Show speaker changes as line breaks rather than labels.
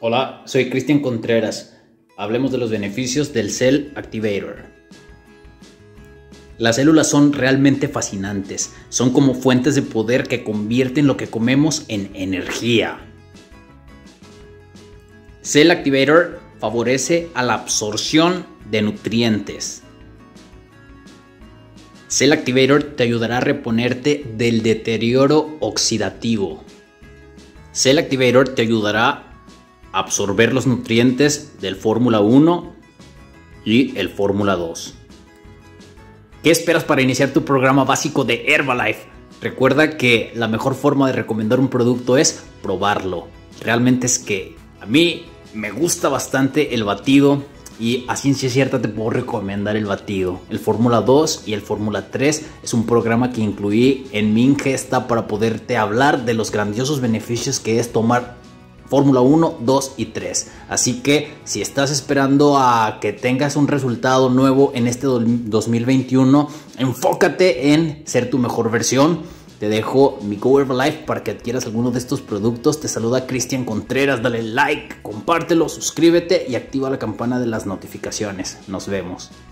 Hola, soy Cristian Contreras. Hablemos de los beneficios del Cell Activator. Las células son realmente fascinantes. Son como fuentes de poder que convierten lo que comemos en energía. Cell Activator favorece a la absorción de nutrientes. Cell Activator te ayudará a reponerte del deterioro oxidativo. Cell Activator te ayudará a absorber los nutrientes del Fórmula 1 y el Fórmula 2. ¿Qué esperas para iniciar tu programa básico de Herbalife? Recuerda que la mejor forma de recomendar un producto es probarlo. Realmente es que a mí me gusta bastante el batido y a ciencia cierta te puedo recomendar el batido. El Fórmula 2 y el Fórmula 3 es un programa que incluí en mi ingesta para poderte hablar de los grandiosos beneficios que es tomar Fórmula 1, 2 y 3. Así que si estás esperando a que tengas un resultado nuevo en este 2021, enfócate en ser tu mejor versión. Te dejo mi Go Herbalife para que adquieras alguno de estos productos. Te saluda Cristian Contreras. Dale like, compártelo, suscríbete y activa la campana de las notificaciones. Nos vemos.